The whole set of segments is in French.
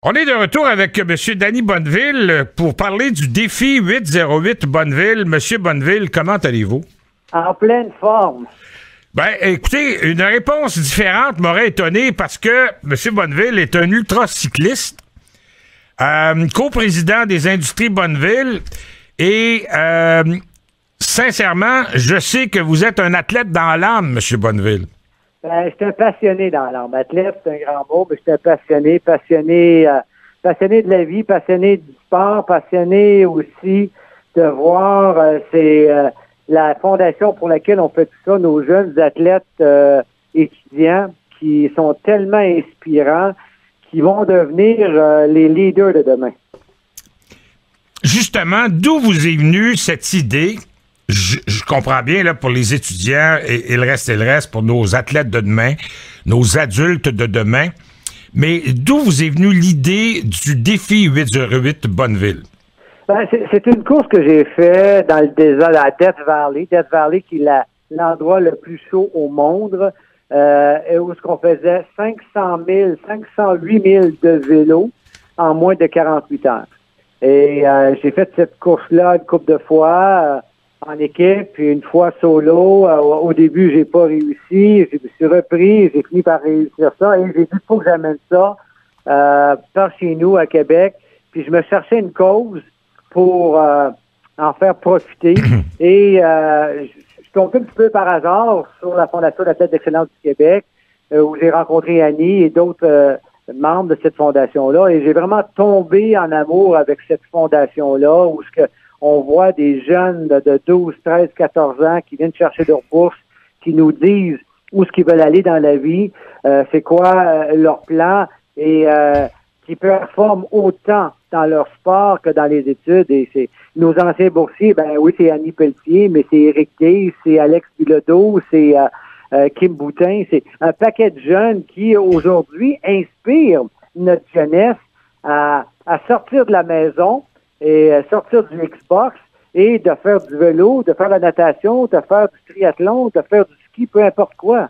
On est de retour avec M. Danny Bonneville pour parler du défi 808 Bonneville. M. Bonneville, comment allez-vous? En pleine forme. Ben, écoutez, une réponse différente m'aurait étonné parce que M. Bonneville est un ultracycliste, coprésident des Industries Bonneville et sincèrement, je sais que vous êtes un athlète dans l'âme, M. Bonneville. Ben, je suis un passionné dans l'âme. Athlète, c'est un grand mot, mais je suis un passionné de la vie, passionné du sport, passionné aussi de voir la fondation pour laquelle on fait tout ça, nos jeunes athlètes étudiants qui sont tellement inspirants, qui vont devenir les leaders de demain. Justement, d'où vous est venue cette idée? Je comprends bien là pour les étudiants et le reste pour nos athlètes de demain, nos adultes de demain. Mais d'où vous est venue l'idée du défi 808 Bonneville? Ben, c'est une course que j'ai faite dans le désert, à Death Valley. Death Valley qui est l'endroit le plus chaud au monde, où on faisait 508 000 de vélo en moins de 48 heures. Et j'ai fait cette course-là une couple de fois en équipe, puis une fois solo. Au début, j'ai pas réussi. Je me suis repris, j'ai fini par réussir ça. Et j'ai dit, il faut que j'amène ça par chez nous, à Québec. Puis je me cherchais une cause pour en faire profiter. Et je suis tombé un petit peu par hasard sur la Fondation d'athlètes d'excellence du Québec, où j'ai rencontré Annie et d'autres membres de cette fondation-là. Et j'ai vraiment tombé en amour avec cette fondation-là, où on voit des jeunes de 12, 13, 14 ans qui viennent chercher leur bourse, qui nous disent où est-ce qu'ils veulent aller dans la vie, c'est quoi leur plan, et qui performent autant dans leur sport que dans les études. Et c'est nos anciens boursiers, ben oui, c'est Annie Pelletier, mais c'est Éric Gay, c'est Alex Bilodeau, c'est Kim Boutin, c'est un paquet de jeunes qui, aujourd'hui, inspirent notre jeunesse à sortir de la maison et sortir du Xbox et de faire du vélo, de faire la natation, de faire du triathlon, de faire du ski, peu importe quoi.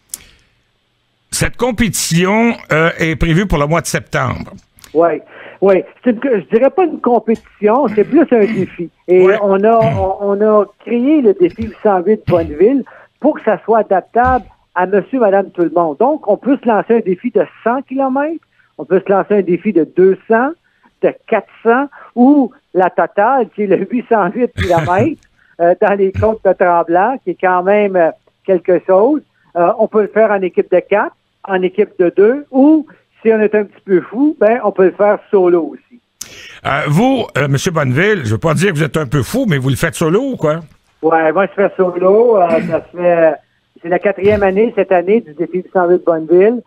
Cette compétition est prévue pour le mois de septembre. Oui. Je dirais pas une compétition, c'est plus un défi. Et on a créé le défi 808 Bonneville pour que ça soit adaptable à monsieur, madame, tout le monde. Donc, on peut se lancer un défi de 100 km, on peut se lancer un défi de 200, de 400 ou la totale qui est le 808 km dans les côtes de Tremblant, qui est quand même quelque chose. On peut le faire en équipe de 4, en équipe de 2 ou, si on est un petit peu fou, ben on peut le faire solo aussi. Vous, M. Bonneville, je veux pas dire que vous êtes un peu fou, mais vous le faites solo ou quoi? Ouais, moi je fais solo. C'est la 4e année cette année du défi 808 Bonneville.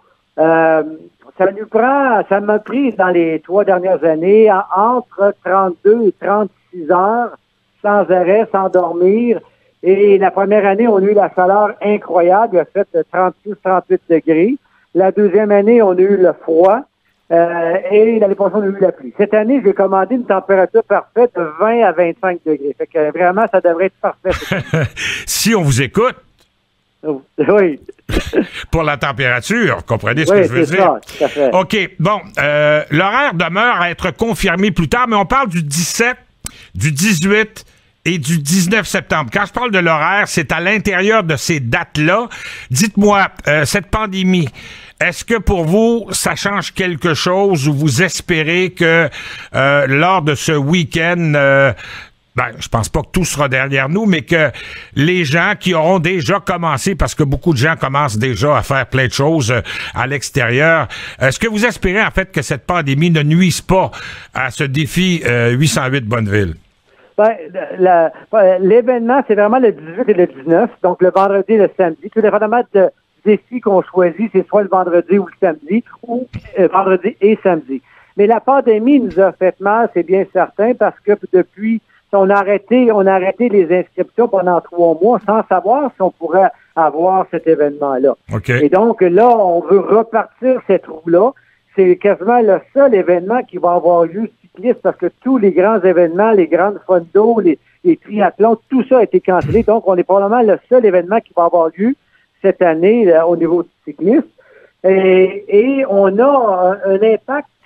Ça m'a pris dans les 3 dernières années entre 32 et 36 heures sans arrêt, sans dormir. Et la première année, on a eu la chaleur incroyable, il a fait 36-38 degrés. La deuxième année, on a eu le froid. Et l'année prochaine, on a eu la pluie. Cette année, j'ai commandé une température parfaite de 20 à 25 degrés. Fait que vraiment, ça devrait être parfait. Si on vous écoute. Oui. Pour la température, comprenez ce que je veux dire? Ça, tout à fait. OK, bon, l'horaire demeure à être confirmé plus tard, mais on parle du 17, du 18 et du 19 septembre. Quand je parle de l'horaire, c'est à l'intérieur de ces dates-là. Dites-moi, cette pandémie, est-ce que pour vous, ça change quelque chose ou vous espérez que lors de ce week-end... je pense pas que tout sera derrière nous, mais que les gens qui auront déjà commencé, parce que beaucoup de gens commencent déjà à faire plein de choses à l'extérieur, est-ce que vous espérez en fait que cette pandémie ne nuise pas à ce défi 808 Bonneville? L'événement, c'est vraiment le 18 et le 19, donc le vendredi et le samedi. Tout dépendamment de défi qu'on choisit, c'est soit le vendredi ou le samedi, ou vendredi et samedi. Mais la pandémie nous a fait mal, c'est bien certain, parce que depuis on a arrêté les inscriptions pendant 3 mois sans savoir si on pourrait avoir cet événement-là. Okay. Et donc, là, on veut repartir cette roue-là. C'est quasiment le seul événement qui va avoir lieu cycliste parce que tous les grands événements, les grandes fondos, les triathlons, tout ça a été cancellé. Donc, on est probablement le seul événement qui va avoir lieu cette année là, au niveau du cycliste. Et on a un impact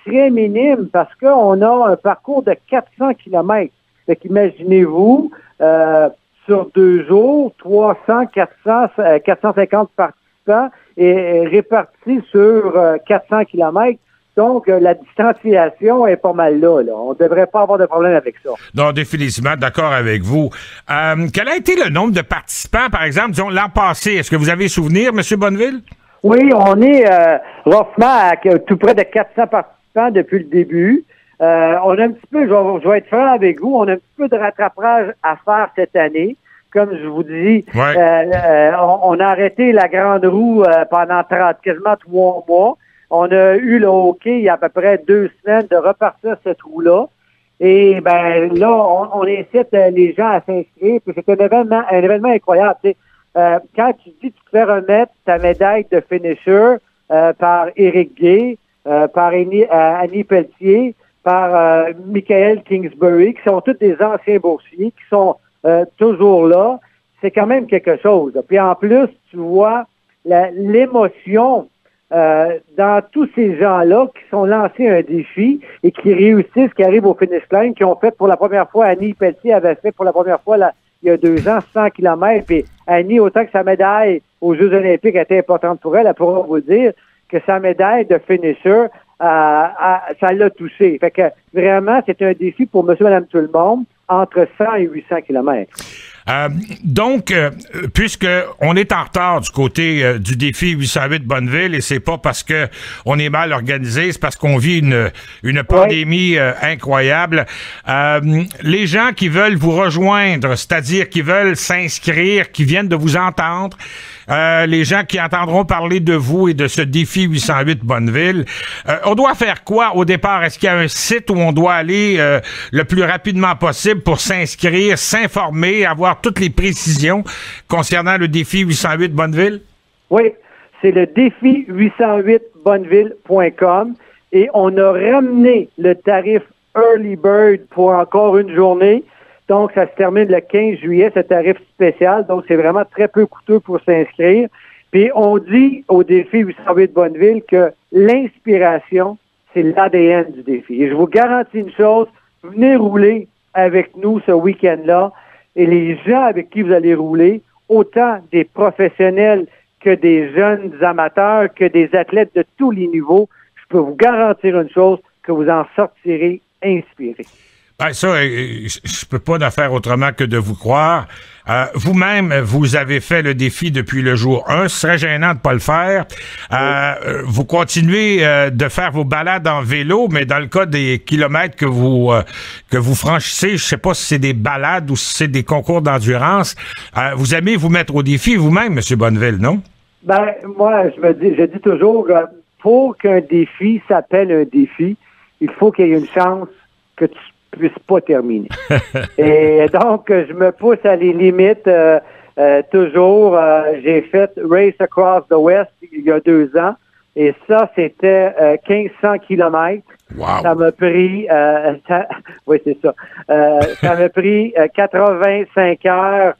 très minime parce qu'on a un parcours de 400 kilomètres. Fait qu'imaginez-vous, sur 2 jours, 300, 400, 450 participants et répartis sur 400 kilomètres. Donc, la distanciation est pas mal là. On ne devrait pas avoir de problème avec ça. Non, définitivement, d'accord avec vous. Quel a été le nombre de participants, par exemple, disons, l'an passé? Est-ce que vous avez souvenir, M. Bonneville? Oui, on est roughement à tout près de 400 participants depuis le début. On a un petit peu, je vais être franc avec vous, on a un petit peu de rattrapage à faire cette année. Comme je vous dis, on a arrêté la grande roue pendant quasiment 3 mois. On a eu le hockey il y a à peu près 2 semaines de repartir cette roue-là. Et ben là, on incite les gens à s'inscrire. Puis c'est un événement incroyable. Tu sais. Quand tu dis que tu te fais remettre ta médaille de finisher par Éric Gay, par Annie Pelletier, par Michael Kingsbury, qui sont tous des anciens boursiers, qui sont toujours là, c'est quand même quelque chose. Puis en plus, tu vois l'émotion dans tous ces gens-là qui sont lancés un défi et qui réussissent, qui arrivent au finish line, qui ont fait pour la première fois, Annie Pelletier avait fait pour la première fois il y a 2 ans 100 km, puis Annie, autant que sa médaille aux Jeux olympiques était importante pour elle pourra vous dire que sa médaille de finisher, ça l'a touché. Fait que vraiment, c'est un défi pour monsieur, madame, tout le monde, entre 100 et 800 kilomètres. Donc, puisque on est en retard du côté du défi 808 Bonneville, et c'est pas parce que on est mal organisé, c'est parce qu'on vit une pandémie incroyable. Les gens qui veulent vous rejoindre, c'est-à-dire qui veulent s'inscrire, qui viennent de vous entendre, les gens qui entendront parler de vous et de ce défi 808 Bonneville, on doit faire quoi au départ? Est-ce qu'il y a un site où on doit aller le plus rapidement possible pour s'inscrire, s'informer, avoir toutes les précisions concernant le défi 808 Bonneville? Oui, c'est le défi 808bonneville.com et on a ramené le tarif Early Bird pour encore une journée. Donc, ça se termine le 15 juillet, ce tarif spécial. Donc, c'est vraiment très peu coûteux pour s'inscrire. Puis, on dit au défi 808 Bonneville que l'inspiration, c'est l'ADN du défi. Et je vous garantis une chose, venez rouler avec nous ce week-end-là. Et les gens avec qui vous allez rouler, autant des professionnels que des jeunes amateurs, que des athlètes de tous les niveaux, je peux vous garantir une chose, que vous en sortirez inspiré. Ben ça, je peux pas en faire autrement que de vous croire. Vous-même, vous avez fait le défi depuis le jour 1. Ce serait gênant de pas le faire. Vous continuez de faire vos balades en vélo, mais dans le cas des kilomètres que vous franchissez, je sais pas si c'est des balades ou si c'est des concours d'endurance, vous aimez vous mettre au défi vous-même, M. Bonneville, non? Ben, moi, je dis toujours, pour qu'un défi s'appelle un défi, il faut qu'il y ait une chance que tu puisse pas terminer. Et donc, je me pousse à les limites toujours. J'ai fait Race Across the West il y a 2 ans. Et ça, c'était 1500 kilomètres. Wow. Ça m'a pris... oui, c'est ça. Ça m'a pris 85 heures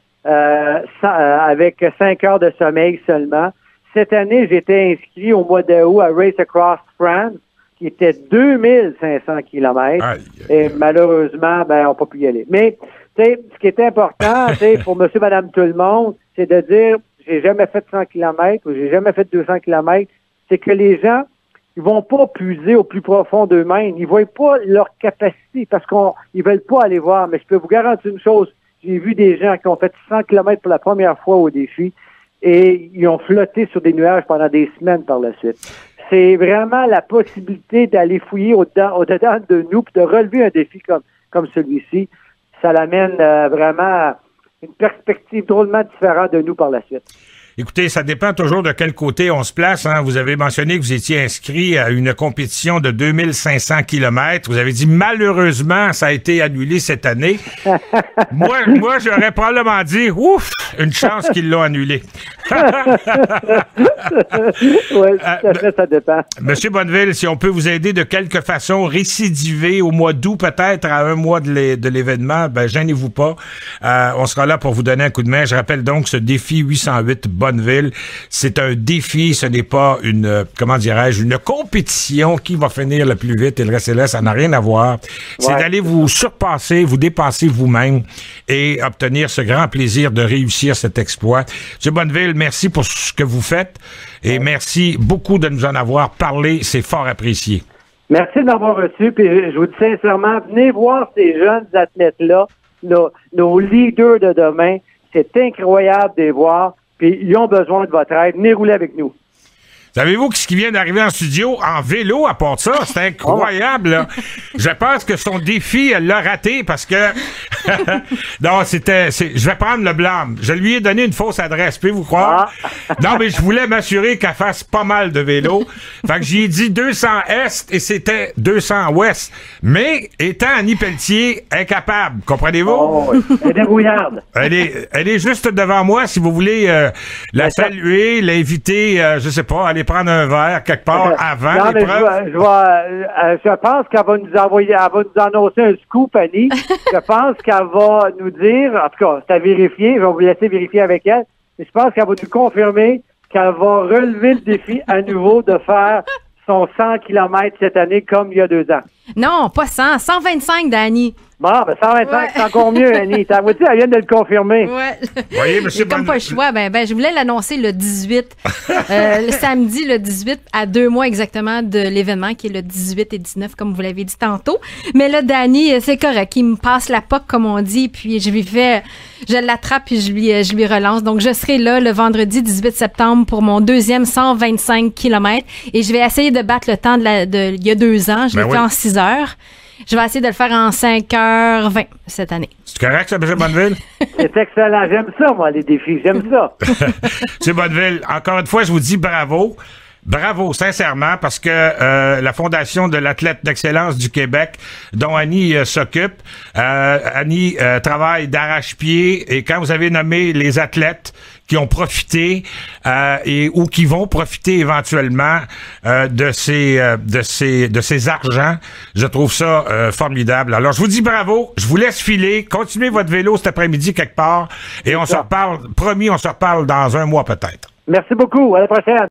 avec 5 heures de sommeil seulement. Cette année, j'étais inscrit au mois d'août à Race Across France, qui était 2500 kilomètres. Et malheureusement, on n'a pas pu y aller. Mais, tu sais, ce qui est important, pour monsieur, madame, tout le monde, c'est de dire, j'ai jamais fait 100 kilomètres ou j'ai jamais fait 200 kilomètres. C'est que les gens, ils vont pas puiser au plus profond d'eux-mêmes. Ils voient pas leur capacité parce qu'ils veulent pas aller voir. Mais je peux vous garantir une chose. J'ai vu des gens qui ont fait 100 kilomètres pour la première fois au défi et ils ont flotté sur des nuages pendant des semaines par la suite. C'est vraiment la possibilité d'aller fouiller au-dedans de nous puis de relever un défi comme celui-ci. Ça l'amène vraiment à une perspective drôlement différente de nous par la suite. Écoutez, ça dépend toujours de quel côté on se place. Hein. Vous avez mentionné que vous étiez inscrit à une compétition de 2500 kilomètres. Vous avez dit, malheureusement, ça a été annulé cette année. moi, j'aurais probablement dit, ouf, une chance qu'ils l'ont annulé. Oui, ça dépend. Monsieur Bonneville, si on peut vous aider de quelque façon, récidiver au mois d'août peut-être à 1 mois de l'événement, gênez-vous pas. On sera là pour vous donner un coup de main. Je rappelle donc ce défi 808 Bonneville. Bonneville. C'est un défi, ce n'est pas une, comment dirais-je, une compétition qui va finir le plus vite et le reste est là, ça n'a rien à voir. C'est d'aller vous surpasser, vous dépasser vous-même et obtenir ce grand plaisir de réussir cet exploit. M. Bonneville, merci pour ce que vous faites et merci beaucoup de nous en avoir parlé, c'est fort apprécié. Merci de m'avoir reçu, puis je vous dis sincèrement, venez voir ces jeunes athlètes-là, nos leaders de demain. C'est incroyable de les voir, puis ils ont besoin de votre aide. Venez rouler avec nous. Savez-vous ce qui vient d'arriver en studio en vélo à part ça? C'est incroyable, là. Je pense que son défi, elle l'a raté parce que... non, je vais prendre le blâme. Je lui ai donné une fausse adresse, pouvez-vous croire? Non, mais je voulais m'assurer qu'elle fasse pas mal de vélo. Fait que j'y ai dit 200 Est et c'était 200 Ouest. Mais, étant Annie Pelletier, incapable, comprenez-vous? Oh, elle est débrouillarde. Elle est juste devant moi. Si vous voulez la saluer, l'inviter, je sais pas, aller prendre un verre quelque part avant l'épreuve. Je pense qu'elle va nous envoyer, elle va nous annoncer un scoop, Annie. Je pense qu'elle va nous dire, en tout cas, c'est à vérifier, je vais vous laisser vérifier avec elle, mais je pense qu'elle va nous confirmer qu'elle va relever le défi à nouveau de faire son 100 km cette année comme il y a 2 ans. Non, pas 100, 125, Dani. Bon, ben 125, c'est encore mieux, Annie. Ta voiture, elle vient de le confirmer. Ouais. Voyez, monsieur comme pas le choix, je voulais l'annoncer le 18, le samedi, le 18, à 2 mois exactement de l'événement, qui est le 18 et 19, comme vous l'avez dit tantôt. Mais là, Dani, c'est correct. Il me passe la POC, comme on dit, puis je l'attrape, puis je lui relance. Donc, je serai là le vendredi 18 septembre pour mon deuxième 125 km et je vais essayer de battre le temps il y a 2 ans. Je l'ai fait en 6 heures. Je vais essayer de le faire en 5h20 cette année. C'est correct, ça, M. Bonneville? C'est excellent. J'aime ça, moi, les défis. J'aime ça. M. Bonneville, encore une fois, je vous dis bravo. Bravo, sincèrement, parce que la Fondation de l'athlète d'excellence du Québec, dont Annie s'occupe, Annie travaille d'arrache-pied, et quand vous avez nommé les athlètes qui ont profité ou qui vont profiter éventuellement de ces argents, je trouve ça formidable. Alors, je vous dis bravo, je vous laisse filer, continuez votre vélo cet après-midi quelque part, et on se reparle, promis, on se reparle dans 1 mois peut-être. Merci beaucoup. À la prochaine.